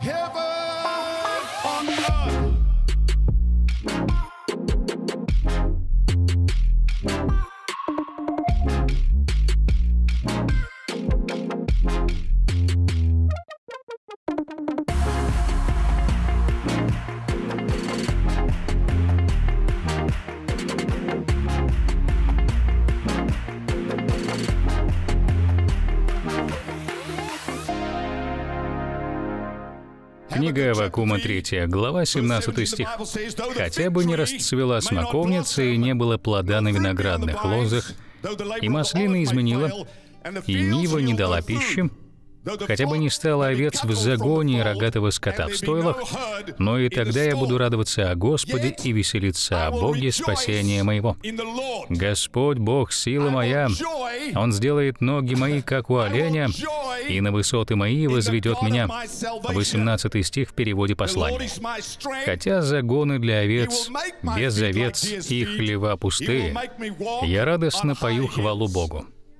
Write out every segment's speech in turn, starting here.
Книга Аввакума 3, глава 17 стих. «Хотя бы не расцвела смоковница и не было плода на виноградных лозах, и маслина изменила, и нива не дала пищи, хотя бы не стало овец в загоне и рогатого скота в стойлах, но и тогда я буду радоваться о Господе и веселиться о Боге спасения моего. Господь Бог, сила моя, Он сделает ноги мои, как у оленя, и на высоты мои возведет меня». 18 стих в переводе послания. «Хотя загоны для овец, без овец и хлева пустые, я радостно пою хвалу Богу.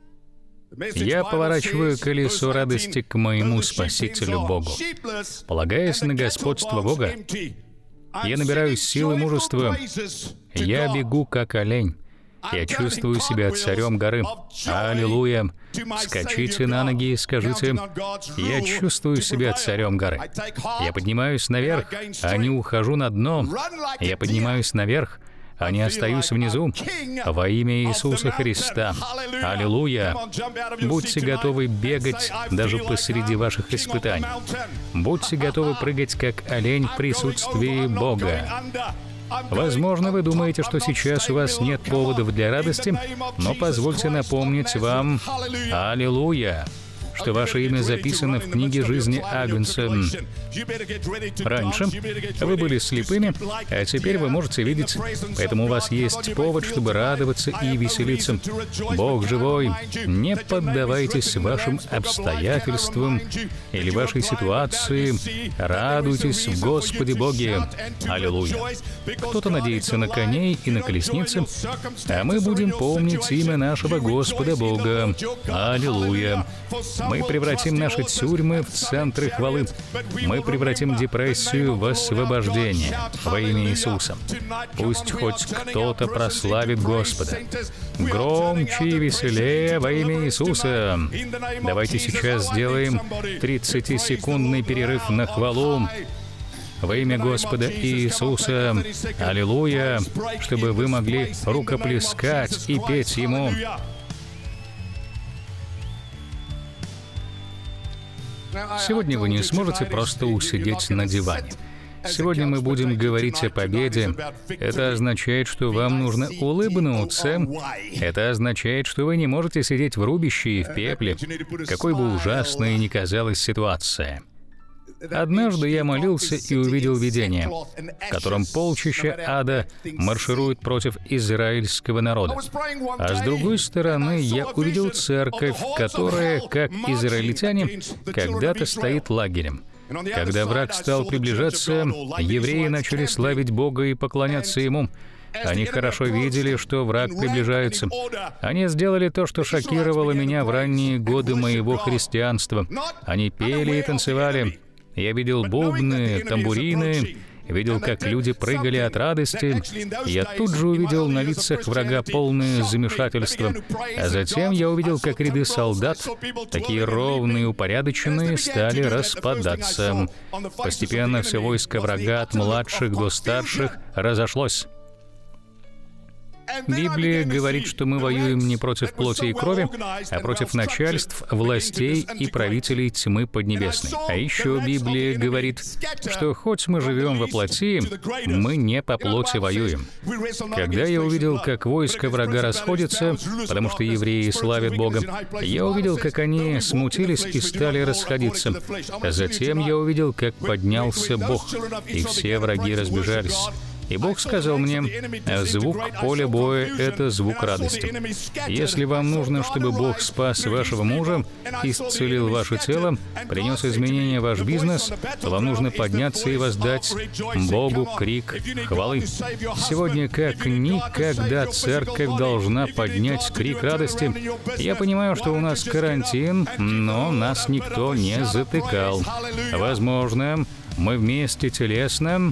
Я поворачиваю колесо радости к моему Спасителю Богу. Полагаясь на господство Бога, я набираюсь сил и мужества. Я бегу, как олень. Я чувствую себя царем горы. Аллилуйя! Скачите на ноги и скажите: я чувствую себя царем горы. Я поднимаюсь наверх, а не ухожу на дно. Я поднимаюсь наверх, а не остаюсь внизу. Во имя Иисуса Христа. Аллилуйя! Будьте готовы бегать даже посреди ваших испытаний. Будьте готовы прыгать, как олень в присутствии Бога. Возможно, вы думаете, что сейчас у вас нет поводов для радости, но позвольте напомнить вам, аллилуйя, что ваше имя записано в книге жизни Агнца. Раньше вы были слепыми, а теперь вы можете видеть, поэтому у вас есть повод, чтобы радоваться и веселиться. Бог живой, не поддавайтесь вашим обстоятельствам или вашей ситуации, радуйтесь в Господе Боге. Аллилуйя! Кто-то надеется на коней и на колесницы, а мы будем помнить имя нашего Господа Бога. Аллилуйя! Мы превратим наши тюрьмы в центры хвалы. Мы превратим депрессию в освобождение во имя Иисуса. Пусть хоть кто-то прославит Господа. Громче и веселее во имя Иисуса. Давайте сейчас сделаем 30-секундный перерыв на хвалу во имя Господа Иисуса. Аллилуйя! Чтобы вы могли рукоплескать и петь Ему. Сегодня вы не сможете просто усидеть на диване. Сегодня мы будем говорить о победе. Это означает, что вам нужно улыбнуться. Это означает, что вы не можете сидеть в рубище и в пепле, какой бы ужасной ни казалась ситуация. Однажды я молился и увидел видение, в котором полчища ада марширует против израильского народа. А с другой стороны, я увидел церковь, которая, как израильтяне, когда-то стоит лагерем. Когда враг стал приближаться, евреи начали славить Бога и поклоняться Ему. Они хорошо видели, что враг приближается. Они сделали то, что шокировало меня в ранние годы моего христианства. Они пели и танцевали. Я видел бубны, тамбурины, видел, как люди прыгали от радости. Я тут же увидел на лицах врага полное замешательство. А затем я увидел, как ряды солдат, такие ровные и упорядоченные, стали распадаться. Постепенно все войско врага, от младших до старших, разошлось. Библия говорит, что мы воюем не против плоти и крови, а против начальств, властей и правителей тьмы поднебесной. А еще Библия говорит, что хоть мы живем во плоти, мы не по плоти воюем. Когда я увидел, как войско врага расходится, потому что евреи славят Бога, я увидел, как они смутились и стали расходиться. А затем я увидел, как поднялся Бог, и все враги разбежались. И Бог сказал мне: звук поля боя — это звук радости. Если вам нужно, чтобы Бог спас вашего мужа, исцелил ваше тело, принес изменения в ваш бизнес, то вам нужно подняться и воздать Богу крик хвалы. Сегодня как никогда церковь должна поднять крик радости. Я понимаю, что у нас карантин, но нас никто не затыкал. Возможно, мы вместе телесно,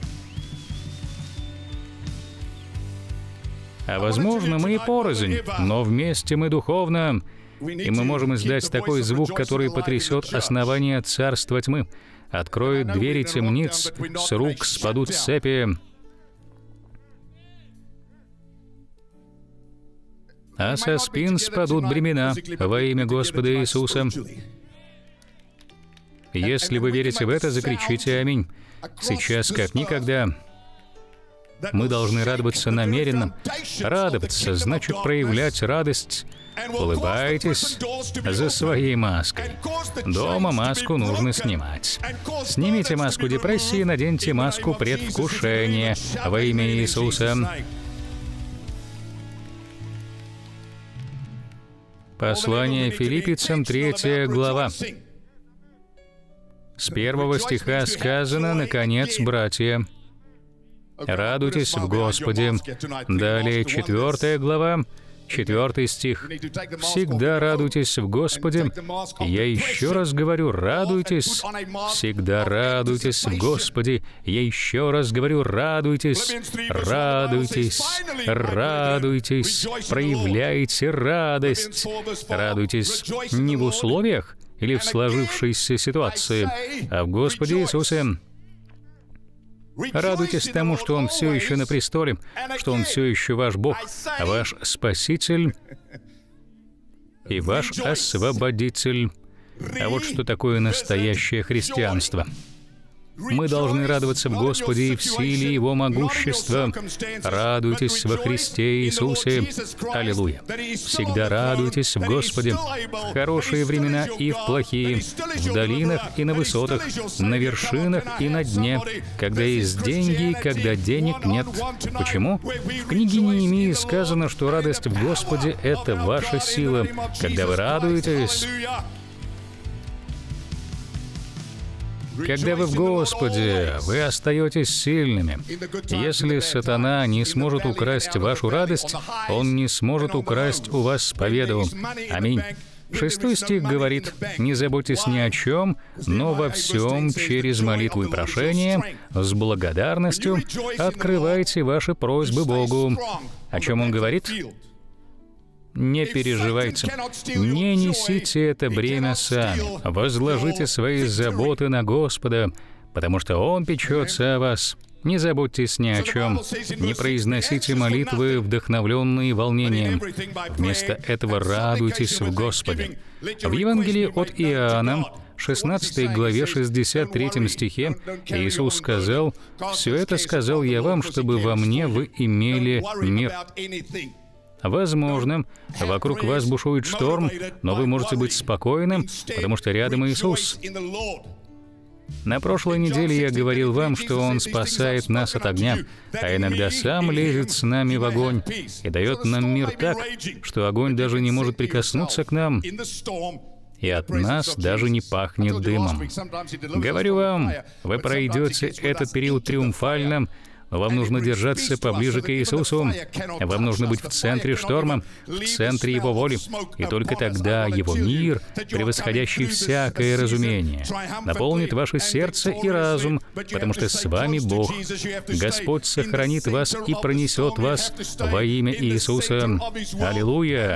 а возможно, мы и порознь, но вместе мы духовно. И мы можем издать такой звук, который потрясет основания царства тьмы, откроет двери темниц, с рук спадут цепи, а со спин спадут бремена во имя Господа Иисуса. Если вы верите в это, закричите «Аминь». Сейчас, как никогда, мы должны радоваться намеренно. Радоваться значит проявлять радость. Улыбайтесь за своей маской. Дома маску нужно снимать. Снимите маску депрессии, наденьте маску предвкушения во имя Иисуса. Послание Филиппийцам, 3 глава. С 1 стиха сказано: «Наконец, братья, радуйтесь в Господе». Далее 4 глава, 4 стих. «Всегда радуйтесь в Господе». Я еще раз говорю, радуйтесь. Всегда радуйтесь в Господе. Я еще раз говорю, радуйтесь. Радуйтесь. Радуйтесь. Проявляйте радость. Радуйтесь не в условиях или в сложившейся ситуации, а в Господе Иисусе. Радуйтесь тому, что Он все еще на престоле, что Он все еще ваш Бог, ваш Спаситель и ваш Освободитель. А вот что такое настоящее христианство. Мы должны радоваться в Господе и в силе Его могущества. Радуйтесь во Христе Иисусе. Аллилуйя. Всегда радуйтесь в Господе. В хорошие времена и в плохие, в долинах и на высотах, на вершинах и на дне, когда есть деньги и когда денег нет. Почему? В книге Неемии сказано, что радость в Господе — это ваша сила. Когда вы радуетесь, когда вы в Господе, вы остаетесь сильными. Если сатана не сможет украсть вашу радость, он не сможет украсть у вас победу. Аминь. 6 стих говорит: «Не заботьтесь ни о чем, но во всем через молитву и прошение, с благодарностью открывайте ваши просьбы Богу». О чем он говорит? Не переживайте, не несите это бремя сами. Возложите свои заботы на Господа, потому что Он печется о вас. Не заботьтесь ни о чем. Не произносите молитвы, вдохновленные волнением. Вместо этого радуйтесь в Господе. В Евангелии от Иоанна, 16 главе, 63 стихе, Иисус сказал: «Все это сказал я вам, чтобы во мне вы имели мир». Возможно, вокруг вас бушует шторм, но вы можете быть спокойным, потому что рядом Иисус. На прошлой неделе я говорил вам, что Он спасает нас от огня, а иногда Сам лезет с нами в огонь и дает нам мир так, что огонь даже не может прикоснуться к нам, и от нас даже не пахнет дымом. Говорю вам, вы пройдете этот период триумфально. Вам нужно держаться поближе к Иисусу. Вам нужно быть в центре шторма, в центре Его воли. И только тогда Его мир, превосходящий всякое разумение, наполнит ваше сердце и разум, потому что с вами Бог. Господь сохранит вас и пронесет вас во имя Иисуса. Аллилуйя!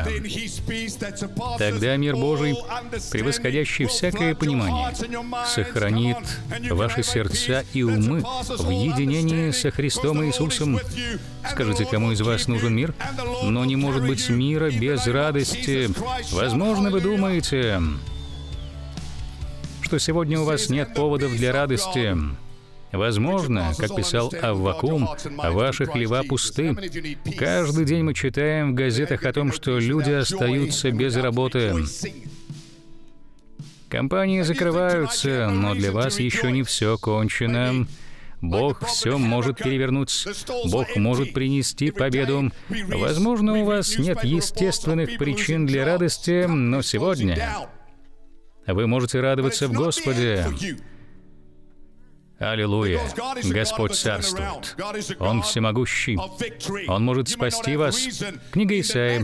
Тогда мир Божий, превосходящий всякое понимание, сохранит ваши сердца и умы в единении со Христом Иисусом. Скажите, кому из вас нужен мир? Но не может быть мира без радости. Возможно, вы думаете, что сегодня у вас нет поводов для радости. Возможно, как писал Аввакум, ваши хлева пусты. Каждый день мы читаем в газетах о том, что люди остаются без работы. Компании закрываются, но для вас еще не все кончено. Бог все может перевернуть. Бог может принести победу. Возможно, у вас нет естественных причин для радости, но сегодня вы можете радоваться в Господе. Аллилуйя! Господь царствует. Он всемогущий. Он может спасти вас. Книга Исаии,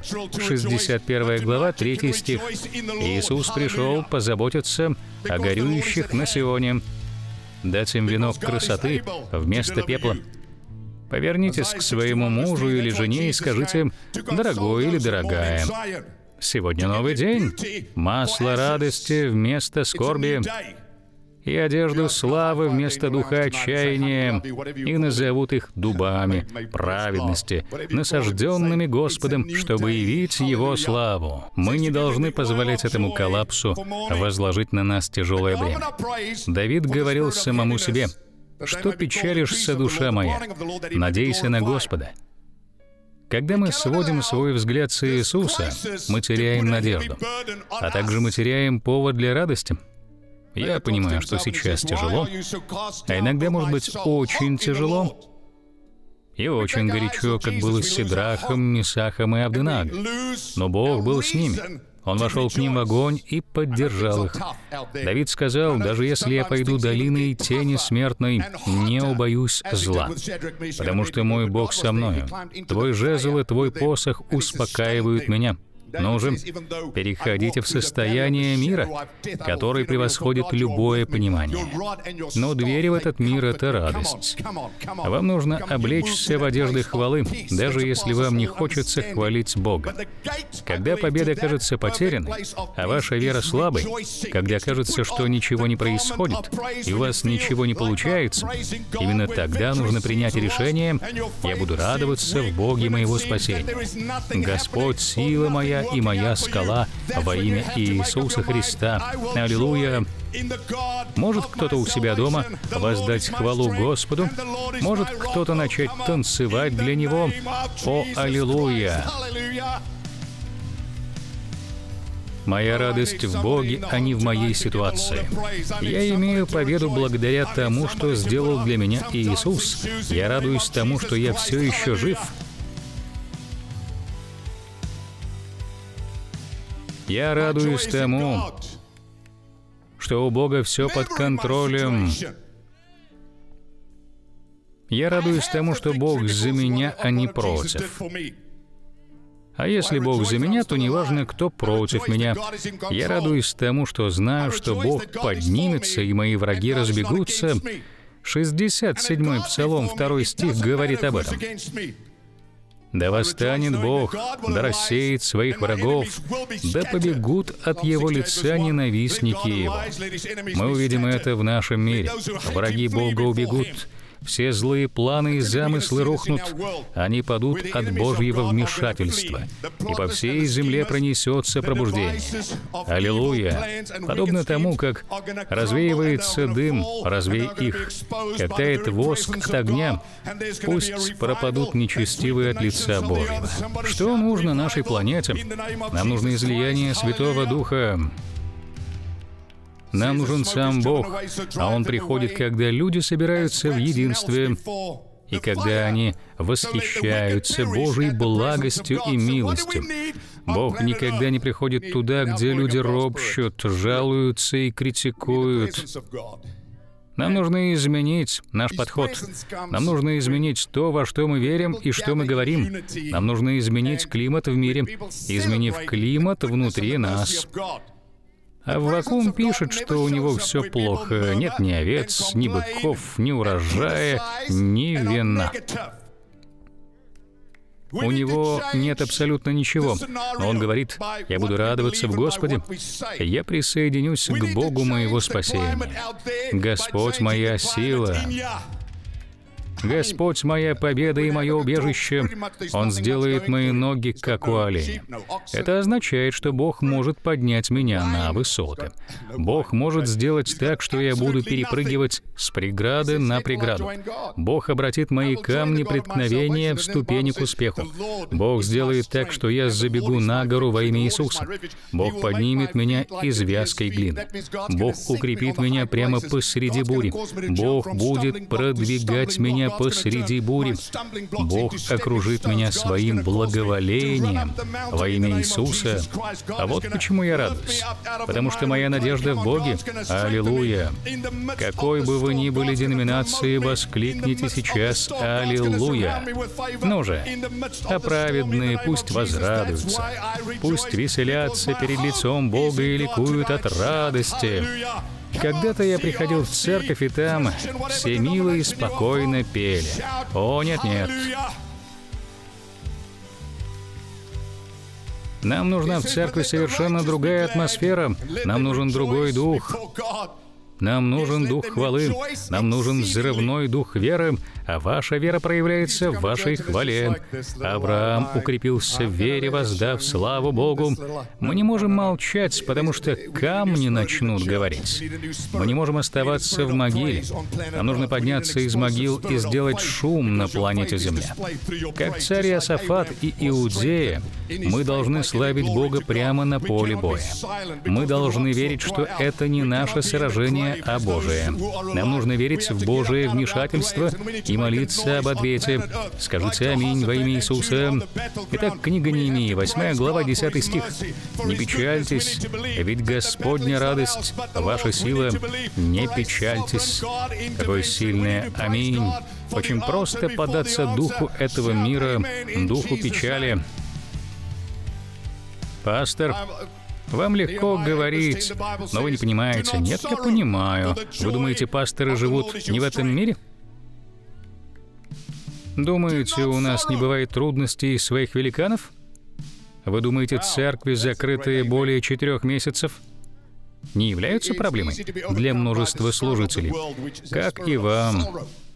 61 глава, 3 стих. Иисус пришел позаботиться о горюющих на Сионе, дать им венок красоты вместо пепла. Повернитесь к своему мужу или жене и скажите: «Дорогой» или «Дорогая». Сегодня новый день. Масло радости вместо скорби. И одежду славы вместо духа отчаяния, и назовут их дубами праведности, насажденными Господом, чтобы явить Его славу. Мы не должны позволять этому коллапсу возложить на нас тяжелое бремя. Давид говорил самому себе: «Что печалишься, душа моя? Надейся на Господа». Когда мы сводим свой взгляд с Иисуса, мы теряем надежду, а также мы теряем повод для радости. Я понимаю, что сейчас тяжело, а иногда может быть очень тяжело и очень горячо, как было с Сидрахом, Месахом и Авденагом. Но Бог был с ними. Он вошел к ним в огонь и поддержал их. Давид сказал: «Даже если я пойду долиной тени смертной, не убоюсь зла, потому что мой Бог со мною. Твой жезл и твой посох успокаивают меня». Но же переходите в состояние мира, который превосходит любое понимание. Но дверь в этот мир — это радость. Вам нужно облечься в одежды хвалы, даже если вам не хочется хвалить Бога. Когда победа кажется потерянной, а ваша вера слабой, когда кажется, что ничего не происходит, и у вас ничего не получается, именно тогда нужно принять решение: «Я буду радоваться в Боге моего спасения. Господь — сила моя и моя скала во имя Иисуса Христа». Аллилуйя! Может кто-то у себя дома воздать хвалу Господу? Может кто-то начать танцевать для Него? О, аллилуйя! Моя радость в Боге, а не в моей ситуации. Я имею победу благодаря тому, что сделал для меня Иисус. Я радуюсь тому, что я все еще жив. Я радуюсь тому, что у Бога все под контролем. Я радуюсь тому, что Бог за меня, а не против. А если Бог за меня, то неважно, кто против меня. Я радуюсь тому, что знаю, что Бог поднимется, и мои враги разбегутся. 67-й Псалом, 2 стих говорит об этом. «Да восстанет Бог, да рассеет своих врагов, да побегут от Его лица ненавистники Его». Мы увидим это в нашем мире. Враги Бога убегут. Все злые планы и замыслы рухнут, они падут от Божьего вмешательства, и по всей земле пронесется пробуждение. Аллилуйя! Подобно тому, как развеивается дым, развей их, как тает воск от огня, пусть пропадут нечестивые от лица Божьего. Что нужно нашей планете? Нам нужно излияние Святого Духа. Нам нужен сам Бог, а Он приходит, когда люди собираются в единстве, и когда они восхищаются Божьей благостью и милостью. Бог никогда не приходит туда, где люди ропщут, жалуются и критикуют. Нам нужно изменить наш подход. Нам нужно изменить то, во что мы верим и что мы говорим. Нам нужно изменить климат в мире, изменив климат внутри нас. А Аввакум пишет, что у него все плохо. Нет ни овец, ни быков, ни урожая, ни вина. У него нет абсолютно ничего. Но он говорит: «Я буду радоваться в Господе. Я присоединюсь к Богу моего спасения. Господь моя сила». Господь — моя победа и мое убежище. Он сделает мои ноги, как у оленя. Это означает, что Бог может поднять меня на высоты. Бог может сделать так, что я буду перепрыгивать с преграды на преграду. Бог обратит мои камни преткновения в ступени к успеху. Бог сделает так, что я забегу на гору во имя Иисуса. Бог поднимет меня из вязкой глины. Бог укрепит меня прямо посреди бури. Бог будет продвигать меня посреди бури. Бог окружит меня своим благоволением во имя Иисуса. А вот почему я радуюсь. Потому что моя надежда в Боге. Аллилуйя! Какой бы вы ни были деноминации, воскликните сейчас «Аллилуйя!». Ну же, а праведные пусть возрадуются, пусть веселятся перед лицом Бога и ликуют от радости. Когда-то я приходил в церковь, и там все мило и спокойно пели. О, нет-нет. Нам нужна в церкви совершенно другая атмосфера. Нам нужен другой дух. Нам нужен дух хвалы, нам нужен взрывной дух веры, а ваша вера проявляется в вашей хвале. Авраам укрепился в вере, воздав славу Богу. Мы не можем молчать, потому что камни начнут говорить. Мы не можем оставаться в могиле. Нам нужно подняться из могил и сделать шум на планете Земля. Как царь Иосафат и Иудея, мы должны славить Бога прямо на поле боя. Мы должны верить, что это не наше сражение, а Божие. Нам нужно верить в Божие вмешательство и молиться об ответе. Скажите «Аминь» во имя Иисуса. Итак, книга Неемии, 8 глава, 10 стих. «Не печальтесь, ведь Господня радость, ваша сила. Не печальтесь». Какое сильное «Аминь». Очень просто поддаться духу этого мира, духу печали. Пастор, вам легко говорить, но вы не понимаете. Нет, я понимаю. Вы думаете, пасторы живут не в этом мире? Думаете, у нас не бывает трудностей из своих великанов? Вы думаете, церкви, закрытые более 4 месяцев, не являются проблемой для множества служителей? Как и вам.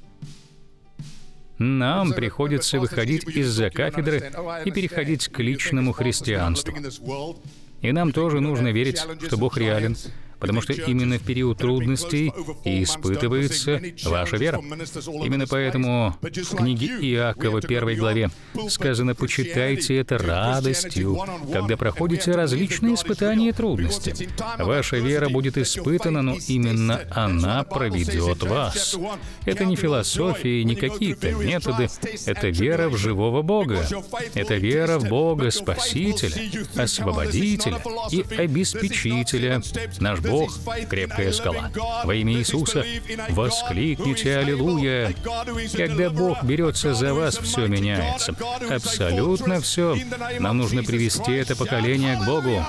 Нам приходится выходить из-за кафедры и переходить к личному христианству. И нам тоже нужно верить, что Бог реален, потому что именно в период трудностей и испытывается ваша вера. Именно поэтому в книге Иакова, 1 главе, сказано: «Почитайте это радостью, когда проходите различные испытания и трудности». Ваша вера будет испытана, но именно она проведет вас. Это не философия, не какие-то методы. Это вера в живого Бога. Это вера в Бога Спасителя, Освободителя и Обеспечителя. Наш Бог — крепкая скала. Во имя Иисуса воскликните «Аллилуйя». Когда Бог берется за вас, все меняется. Абсолютно все. Нам нужно привести это поколение к Богу.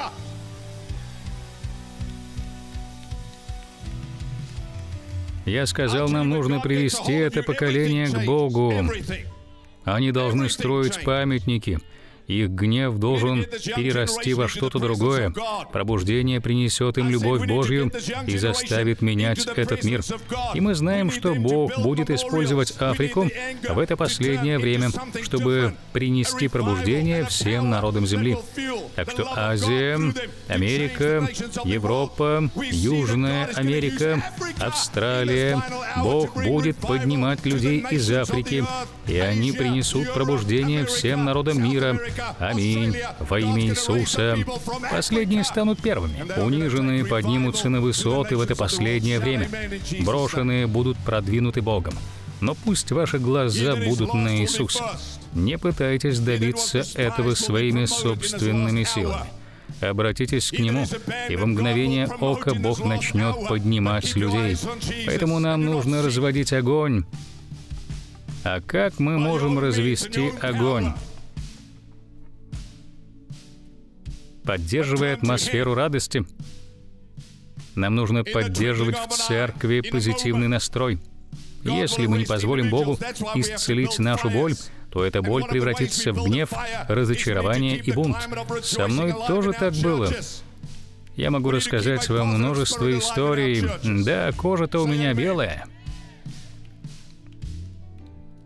Я сказал, нам нужно привести это поколение к Богу. Они должны строить памятники. Их гнев должен перерасти во что-то другое. Пробуждение принесет им любовь Божью и заставит менять этот мир. И мы знаем, что Бог будет использовать Африку в это последнее время, чтобы принести пробуждение всем народам Земли. Так что Азия, Америка, Европа, Южная Америка, Австралия, Бог будет поднимать людей из Африки, и они принесут пробуждение всем народам мира. Аминь. Во имя Иисуса. Последние станут первыми. Униженные поднимутся на высоты в это последнее время. Брошенные будут продвинуты Богом. Но пусть ваши глаза будут на Иисусе. Не пытайтесь добиться этого своими собственными силами. Обратитесь к Нему, и во мгновение ока Бог начнет поднимать людей. Поэтому нам нужно разводить огонь. А как мы можем развести огонь? Поддерживая атмосферу радости. Нам нужно поддерживать в церкви позитивный настрой. Если мы не позволим Богу исцелить нашу боль, то эта боль превратится в гнев, разочарование и бунт. Со мной тоже так было. Я могу рассказать вам множество историй. Да, кожа-то у меня белая.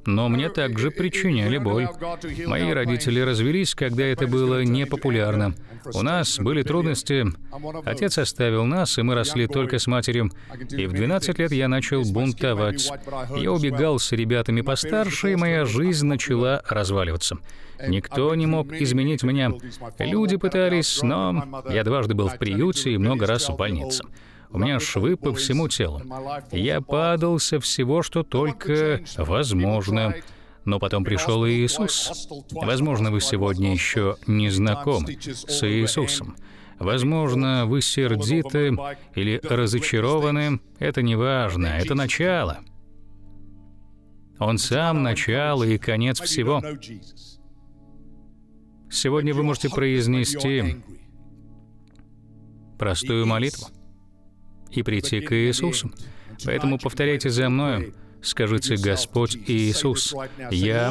но мне также причиняли боль. Мои родители развелись, когда это было непопулярно. У нас были трудности. Отец оставил нас, и мы росли только с матерью. И в 12 лет я начал бунтовать. Я убегал с ребятами постарше, и моя жизнь начала разваливаться. Никто не мог изменить меня. Люди пытались, но я дважды был в приюте и много раз в больнице. У меня швы по всему телу. Я падал со всего, что только возможно. Но потом пришел Иисус. Возможно, вы сегодня еще не знакомы с Иисусом. Возможно, вы сердиты или разочарованы. Это не важно, это начало. Он сам начало и конец всего. Сегодня вы можете произнести простую молитву и прийти к Иисусу. Поэтому повторяйте за мною. Скажите: Господь Иисус, я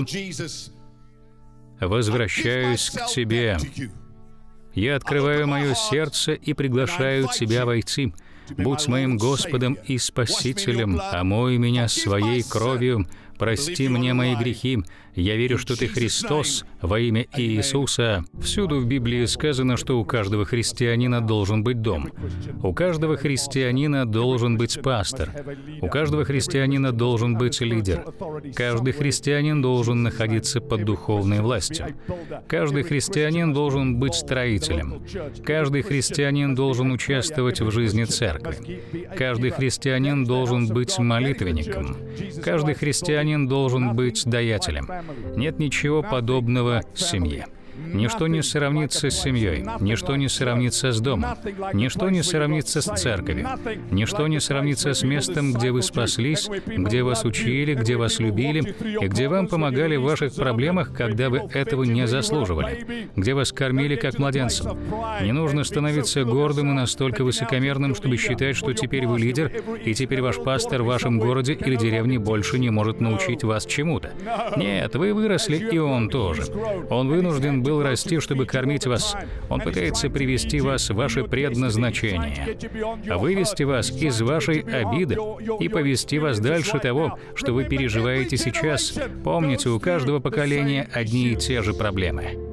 возвращаюсь к Тебе. Я открываю мое сердце и приглашаю Тебя войти. Будь моим Господом и Спасителем, омой меня своей кровью, прости мне мои грехи. Я верю, что Ты Христос во имя Иисуса. Всюду в Библии сказано, что у каждого христианина должен быть дом. У каждого христианина должен быть пастор. У каждого христианина должен быть лидер. Каждый христианин должен находиться под духовной властью. Каждый христианин должен быть строителем. Каждый христианин должен участвовать в жизни церкви. Каждый христианин должен быть молитвенником. Каждый христианин должен быть даятелем. Нет ничего подобного семье. Ничто не сравнится с семьей, ничто не сравнится с домом, ничто не сравнится с церковью, ничто не сравнится с местом, где вы спаслись, где вас учили, где вас любили, и где вам помогали в ваших проблемах, когда вы этого не заслуживали, где вас кормили как младенцем. Не нужно становиться гордым и настолько высокомерным, чтобы считать, что теперь вы лидер, и теперь ваш пастор в вашем городе или деревне больше не может научить вас чему-то. Нет, вы выросли, и он тоже. Он вынужден был расти, чтобы кормить вас. Он пытается привести вас в ваше предназначение, вывести вас из вашей обиды и повести вас дальше того, что вы переживаете сейчас. Помните, у каждого поколения одни и те же проблемы.